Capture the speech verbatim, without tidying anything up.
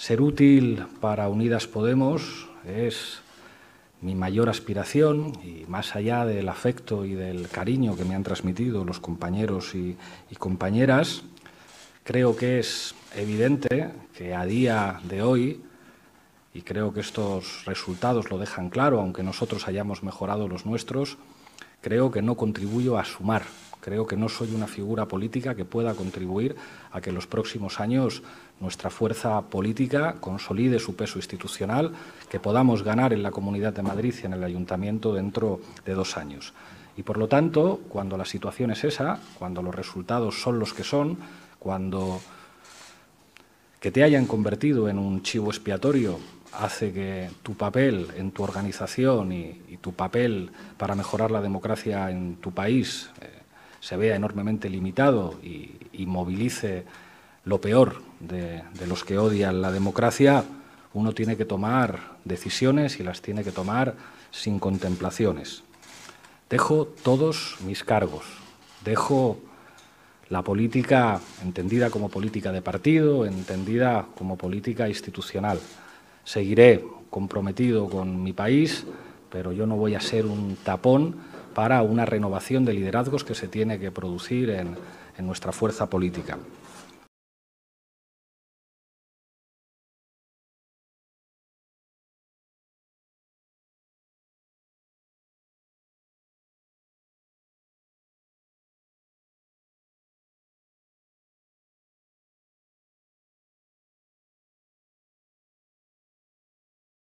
Ser útil para Unidas Podemos es mi mayor aspiración y más allá del afecto y del cariño que me han transmitido los compañeros y, y compañeras, creo que es evidente que a día de hoy, y creo que estos resultados lo dejan claro, aunque nosotros hayamos mejorado los nuestros, creo que no contribuyo a sumar. Creo que no soy una figura política que pueda contribuir a que en los próximos años nuestra fuerza política consolide su peso institucional, que podamos ganar en la Comunidad de Madrid y en el Ayuntamiento dentro de dos años. Y, por lo tanto, cuando la situación es esa, cuando los resultados son los que son, cuando que te hayan convertido en un chivo expiatorio hace que tu papel en tu organización y, y tu papel para mejorar la democracia en tu país eh, se vea enormemente limitado y, y movilice lo peor de, de los que odian la democracia, uno tiene que tomar decisiones y las tiene que tomar sin contemplaciones. Dejo todos mis cargos, dejo la política entendida como política de partido, entendida como política institucional. Seguiré comprometido con mi país, pero yo no voy a ser un tapón para una renovación de liderazgos que se tiene que producir en, en nuestra fuerza política.